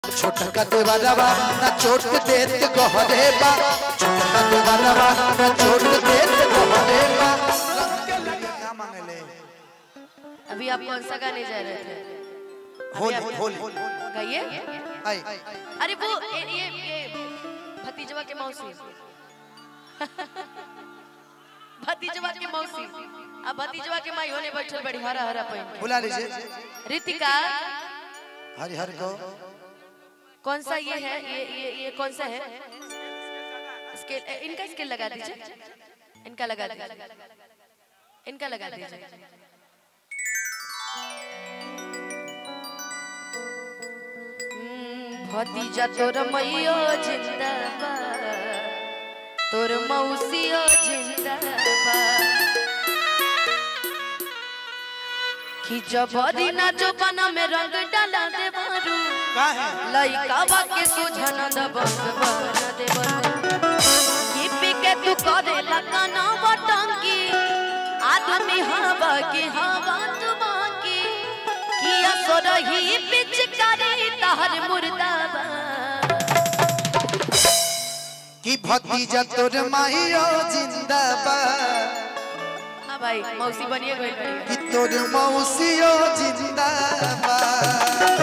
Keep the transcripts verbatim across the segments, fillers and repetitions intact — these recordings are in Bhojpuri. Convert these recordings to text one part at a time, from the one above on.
छोटा का देवारवा ना चोट देत गहरे बा, छोटा का देवारवा ना चोट देत गहरे बा। क्या मांगे ले? अभी आप कौन सा गाने जा रहे थे? होली होली गाइए। अरे वो ये ये भतीजवा के मौसी भतीजवा के मौसी अब भतीजवा के माई होने बैठल बड़ी हरा हरा पहन बुला लीजिए। रितिका हरि हर को कौन सा ये है? ये ये ये कौन सा है? स्केल इनका स्केल लगा दीजिए, इनका लगा दीजिए, इनका लगा दीजिए। भतीजा तोर मैयो जिंदाबाद, तोर मौसियो जिंदाबाद। कि जब ना जो बना में रंग डाला दे बारू, लइका के सुझन दबन बना दे बारू। की पी के तू करे लगाना बटंकी, आदमी हवा की हवा तुमा की। कि असर ही पिचकारी तहर मुर्दाबाद। कि भतीजा तोर माहियो जिंदाबाद। हाँ भाई मौसी बनिए गई बड़ी। कि तोर मौसियो जिंदाबाद।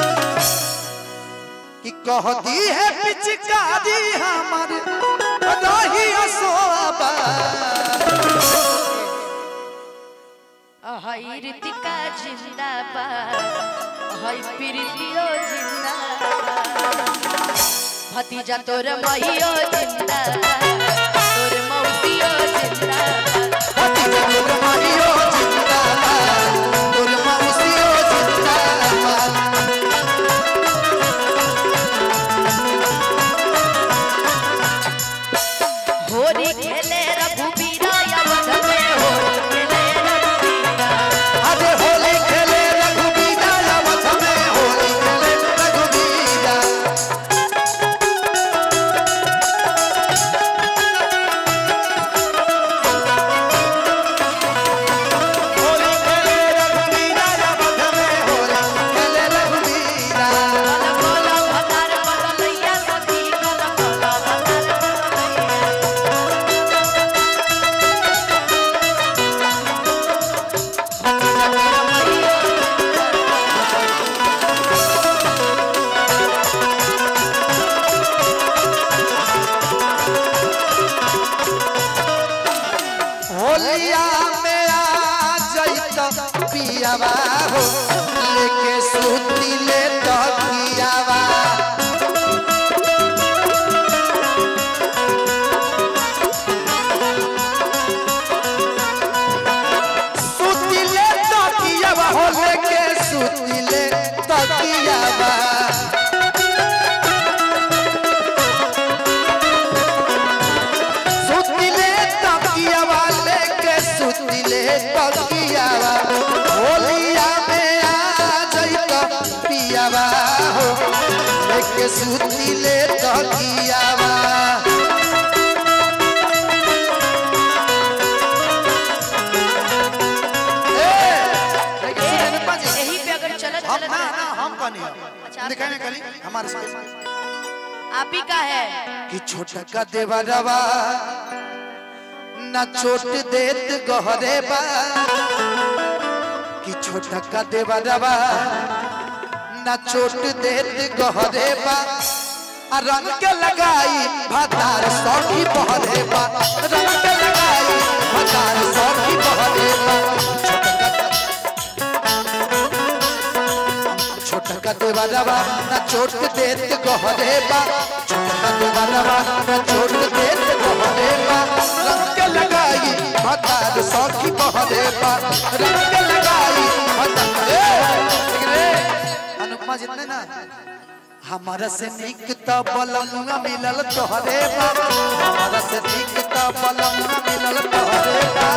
कि कहती है पिचकारी हमार रही असोबा। हाय रितिका जिंदाबाद, हाय प्रीतियो जिंदाबाद। भतीजा तोर माहियो जिंदाबाद, तोर मौसियो जिंदाबाद। भतीजा तोर माहियो जिंदाबाद, तोर मौसियो जिंदाबाद। होली खेले रघुबीरा यावत में, होली खेले रघुबीरा। अरे होली खेले रघुबीरा यावत में, होली खेले रघुबीरा। होली खेले रघुबीरा यावत में, होली खेले रघुबीरा। कल बोला भतार बदलैया सखी, कल बोला भतार बदलैया। होलिया में आ जइतो पियावा हो, लेके सूती ले तकियावा। सूती ले तकियावा हो, लेके सूती ले तकियावा। सुतिले तकियावा लेके सुतिले तकियावा। होलिया में आ जइतो पियावा हो, लेके सुतिले तकियावा। यही पे अगर चलत हम चलत ना ना हम कनी अच्छा, दिखाने कली हमारे साथ आप ही का है। कि छोटा का देवरवा ना चोट देत गहरे बा। कि छोटा का देवरवा ना चोट देत गहरे बा। आ रंग के लगाई भतार सौखी बहरे बा, रंग के लगाई भतार सौखी बहरे बा। छोटा का देवरवा ना चोट देत गहरे बा, छोटा का देवरवा ना चोट देत गहरे बा। रंग के लगाई भतार सौखी बहरे बा, रंग के लगाई भतार। अनुपमा जितने ना हमारा से निक तो बलमुआ मिलल तोहरे बा, हमारा से निक तो बलमुआ मिलल तोहरे बा।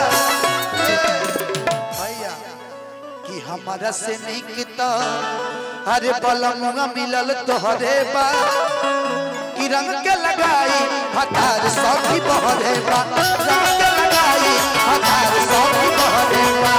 भैया कि हमारा से निक तो अरे बलमुआ मिलल तोहरे बा। कि रंग के लगाई भतार सौखी बहरे बा, रंग के लगाई भतार सौखी बहरे बा।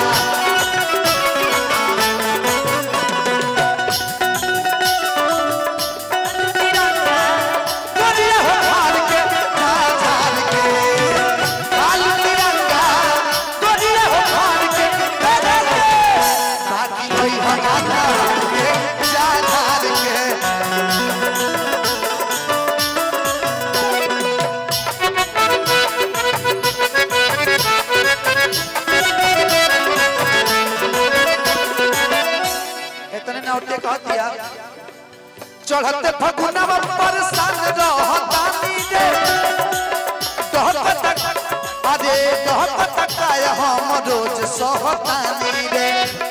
चढ़ते फगुनवा परेशान रहतानी रे कहत तक अरे कहत तक आय हम रोज सहतानी रे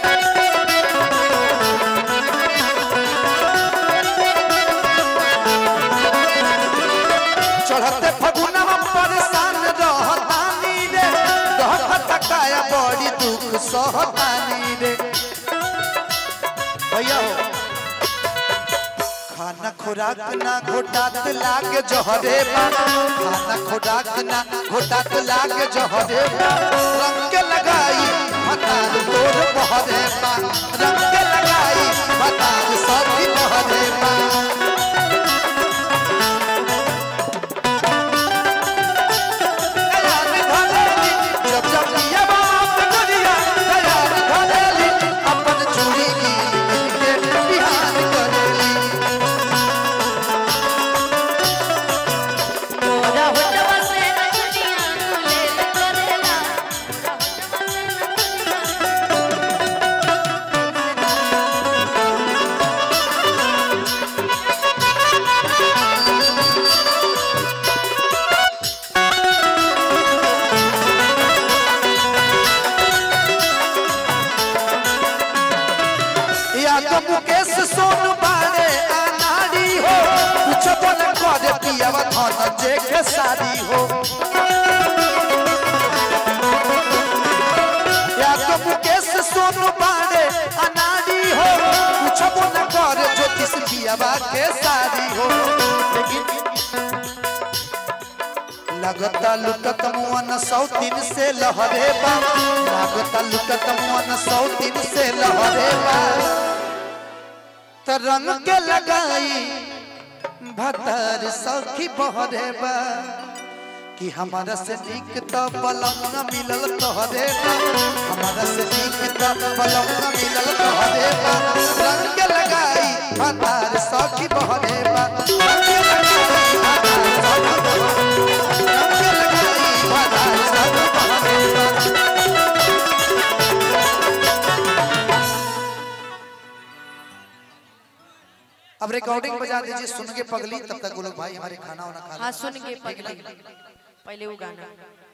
चढ़ते फगुनवा परेशान रहतानी रे कहत तक आय बड़ी दुख सहतानी रे भैया हो खाना खुराक ना घोटात लाग जहरे बा खाना खुराक ना घोटात लाग जहरे बा रंग के लगाई भतार तोर बहरे बा रंग के लगाई भतार सभी बहरे बा जब जब ये बात करिया तैयार धरेली अपन चूड़ी के बिहान करेली मुकेश सोन बाड़े अनाड़ी हो कुछ बन करे पियावा धन जे के सारी हो या तो मुकेश सोन बाड़े अनाड़ी हो कुछ बन करे ज्योतिष पियावा के सारी हो लेकिन लगता लुटत मुअन सौ तीन से लहरे बा लगता लुटत मुअन सौ तीन से लहरे बा रंग के लगाई भतार सखी बहरे बा कि हमारा से नीक तो बलम न मिलल तोहरे बा हमारा से नीक तो बलम न मिलल तोहरे बा रंग के लगाई भतार सखी बहरे बा रंग के लगाई भतार सखी बहरे बा। अब रिकॉर्डिंग बजा दीजिए सुन के पगली तब तक वो लोग भाई हमारे खाना वाना खा हाँ सुन के पगली पहले वो गाना